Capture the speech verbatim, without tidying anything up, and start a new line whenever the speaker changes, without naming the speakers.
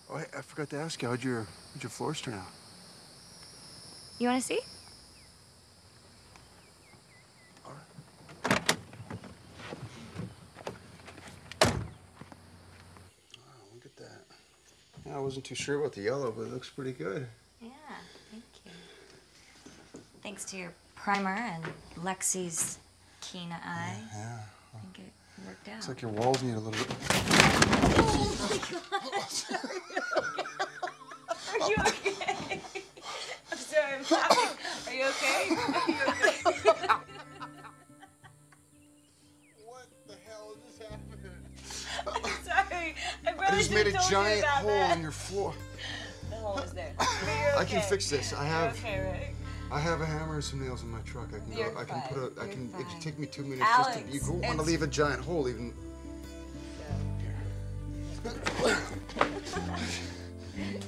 Oh, I, I forgot to ask you, how'd your, how'd your floors turn out?
You want to see?
All right. Oh, look at that. Yeah, I wasn't too sure about the yellow, but it looks pretty good.
Yeah, thank you. Thanks to your primer and Lexi's keen eye.
Yeah.
I think it worked out.
Looks like your walls need a little bit.
Oh my God. Are you okay? I'm sorry, I'm laughing. Are you okay? Are you okay?
What the hell just happened?
I'm sorry. I probably
I just made a
told
giant
you about
hole
that.
in your floor.
The hole is there. But you're okay.
I can fix this. I have.
You're okay, right?
I have a hammer and some nails in my truck. I can
You're
go. I can
fine.
put a. I
You're
can.
fine.
It can take me two minutes
Alex,
just to. You don't want to
it's...
leave a giant hole, even.
Yeah.